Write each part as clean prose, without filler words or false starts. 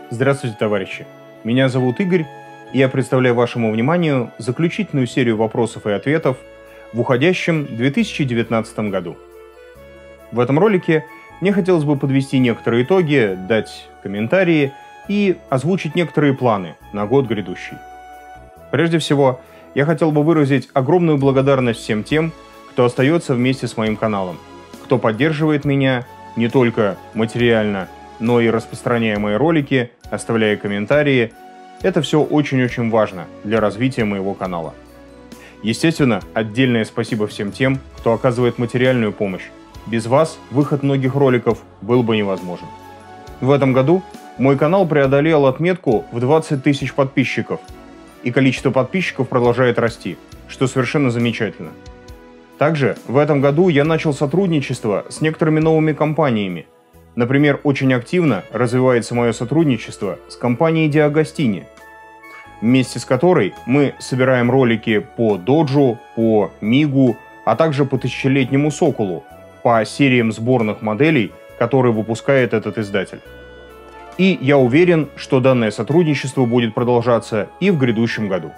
Здравствуйте, товарищи! Меня зовут Игорь, и я представляю вашему вниманию заключительную серию вопросов и ответов в уходящем 2019 году. В этом ролике мне хотелось бы подвести некоторые итоги, дать комментарии и озвучить некоторые планы на год грядущий. Прежде всего, я хотел бы выразить огромную благодарность всем тем, кто остается вместе с моим каналом, кто поддерживает меня не только материально, но и распространяя мои ролики, оставляя комментарии. Это все очень-очень важно для развития моего канала. Естественно, отдельное спасибо всем тем, кто оказывает материальную помощь. Без вас выход многих роликов был бы невозможен. В этом году мой канал преодолел отметку в 20 тысяч подписчиков, и количество подписчиков продолжает расти, что совершенно замечательно. Также в этом году я начал сотрудничество с некоторыми новыми компаниями. Например, очень активно развивается мое сотрудничество с компанией Диагостини, вместе с которой мы собираем ролики по Доджу, по Мигу, а также по тысячелетнему Соколу, по сериям сборных моделей, которые выпускает этот издатель. И я уверен, что данное сотрудничество будет продолжаться и в грядущем году.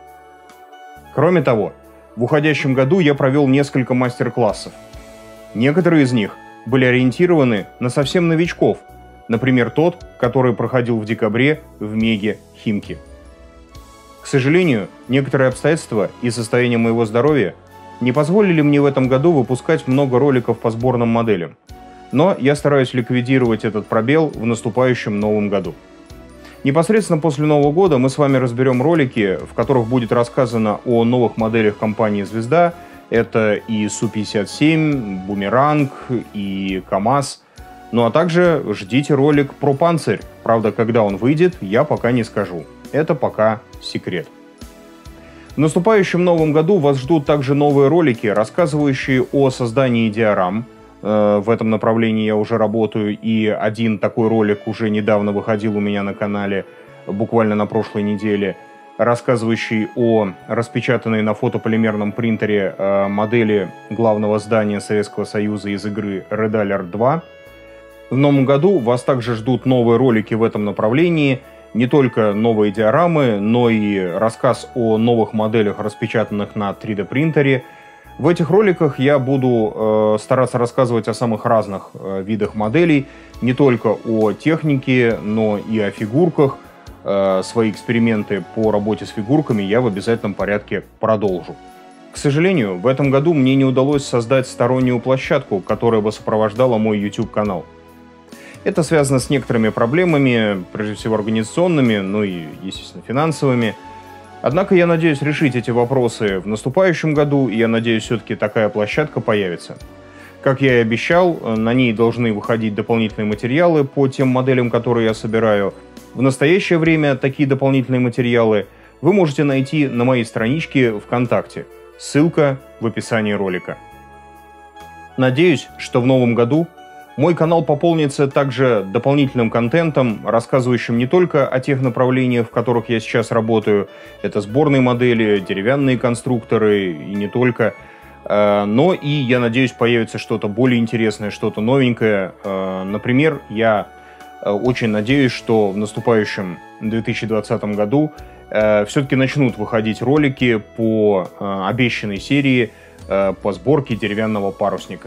Кроме того, в уходящем году я провел несколько мастер-классов. Некоторые из них были ориентированы на совсем новичков, например, тот, который проходил в декабре в Меге Химки. К сожалению, некоторые обстоятельства и состояние моего здоровья не позволили мне в этом году выпускать много роликов по сборным моделям, но я стараюсь ликвидировать этот пробел в наступающем новом году. Непосредственно после Нового года мы с вами разберем ролики, в которых будет рассказано о новых моделях компании «Звезда». Это и Су-57, Бумеранг, и КамАЗ. Ну а также ждите ролик про Панцирь. Правда, когда он выйдет, я пока не скажу. Это пока секрет. В наступающем новом году вас ждут также новые ролики, рассказывающие о создании диорам. В этом направлении я уже работаю, и один такой ролик уже недавно выходил у меня на канале, буквально на прошлой неделе, рассказывающий о распечатанной на фотополимерном принтере модели главного здания Советского Союза из игры Red Alert 2. В новом году вас также ждут новые ролики в этом направлении, не только новые диорамы, но и рассказ о новых моделях, распечатанных на 3D принтере. В этих роликах я буду стараться рассказывать о самых разных видах моделей, не только о технике, но и о фигурках. Свои эксперименты по работе с фигурками я в обязательном порядке продолжу. К сожалению, в этом году мне не удалось создать стороннюю площадку, которая бы сопровождала мой YouTube-канал. Это связано с некоторыми проблемами, прежде всего организационными, ну и, естественно, финансовыми. Однако я надеюсь решить эти вопросы в наступающем году, и я надеюсь, все-таки такая площадка появится. Как я и обещал, на ней должны выходить дополнительные материалы по тем моделям, которые я собираю. В настоящее время такие дополнительные материалы вы можете найти на моей страничке ВКонтакте. Ссылка в описании ролика. Надеюсь, что в новом году мой канал пополнится также дополнительным контентом, рассказывающим не только о тех направлениях, в которых я сейчас работаю, это сборные модели, деревянные конструкторы и не только, но и, я надеюсь, появится что-то более интересное, что-то новенькое. Например, я очень надеюсь, что в наступающем 2020 году все-таки начнут выходить ролики по обещанной серии по сборке деревянного парусника.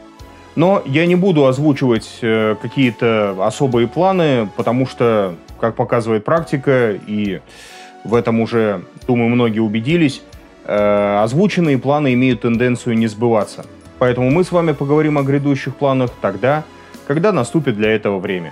Но я не буду озвучивать какие-то особые планы, потому что, как показывает практика, и в этом уже, думаю, многие убедились, озвученные планы имеют тенденцию не сбываться. Поэтому мы с вами поговорим о грядущих планах тогда, когда наступит для этого время.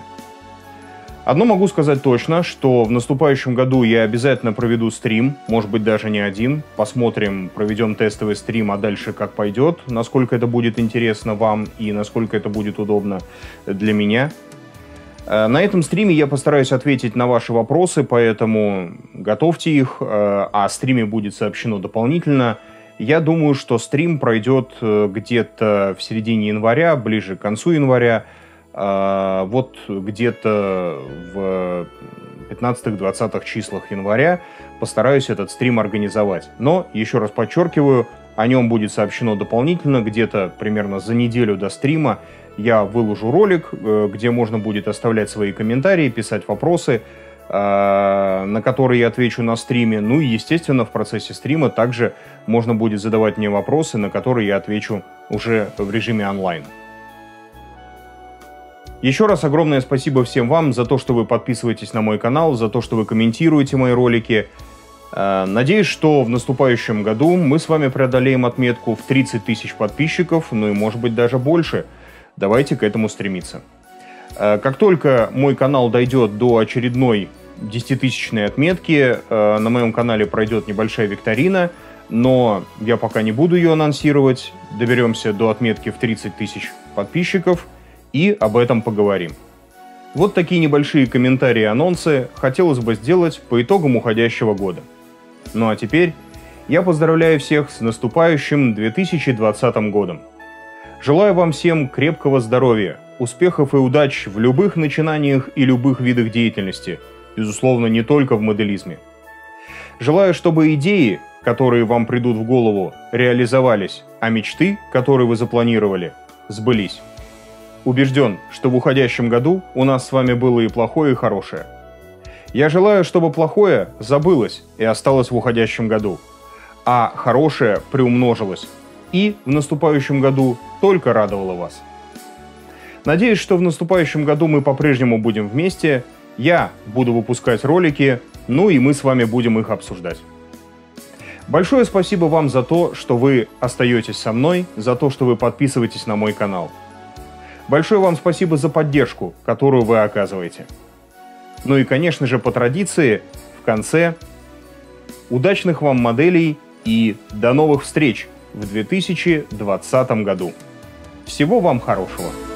Одно могу сказать точно, что в наступающем году я обязательно проведу стрим, может быть даже не один. Посмотрим, проведем тестовый стрим, а дальше как пойдет, насколько это будет интересно вам и насколько это будет удобно для меня. На этом стриме я постараюсь ответить на ваши вопросы, поэтому готовьте их, о стриме будет сообщено дополнительно. Я думаю, что стрим пройдет где-то в середине января, ближе к концу января. Вот где-то в 15-20 числах января постараюсь этот стрим организовать. Но, еще раз подчеркиваю, О нем будет сообщено дополнительно, где-то примерно за неделю до стрима я выложу ролик, где можно будет оставлять свои комментарии, писать вопросы, на которые я отвечу на стриме. Ну и, естественно, в процессе стрима также можно будет задавать мне вопросы, на которые я отвечу уже в режиме онлайн. Еще раз огромное спасибо всем вам за то, что вы подписываетесь на мой канал, за то, что вы комментируете мои ролики. Надеюсь, что в наступающем году мы с вами преодолеем отметку в 30 тысяч подписчиков, ну и может быть даже больше. Давайте к этому стремиться. Как только мой канал дойдет до очередной 10-тысячной отметки, на моем канале пройдет небольшая викторина, но я пока не буду ее анонсировать. Доберемся до отметки в 30 тысяч подписчиков и об этом поговорим. Вот такие небольшие комментарии и анонсы хотелось бы сделать по итогам уходящего года. Ну а теперь я поздравляю всех с наступающим 2020 годом. Желаю вам всем крепкого здоровья, успехов и удач в любых начинаниях и любых видах деятельности, безусловно, не только в моделизме. Желаю, чтобы идеи, которые вам придут в голову, реализовались, а мечты, которые вы запланировали, сбылись. Убежден, что в уходящем году у нас с вами было и плохое, и хорошее. Я желаю, чтобы плохое забылось и осталось в уходящем году, а хорошее приумножилось и в наступающем году только радовало вас. Надеюсь, что в наступающем году мы по-прежнему будем вместе, я буду выпускать ролики, ну и мы с вами будем их обсуждать. Большое спасибо вам за то, что вы остаетесь со мной, за то, что вы подписываетесь на мой канал. Большое вам спасибо за поддержку, которую вы оказываете. Ну и, конечно же, по традиции, в конце удачных вам моделей и до новых встреч в 2020 году. Всего вам хорошего!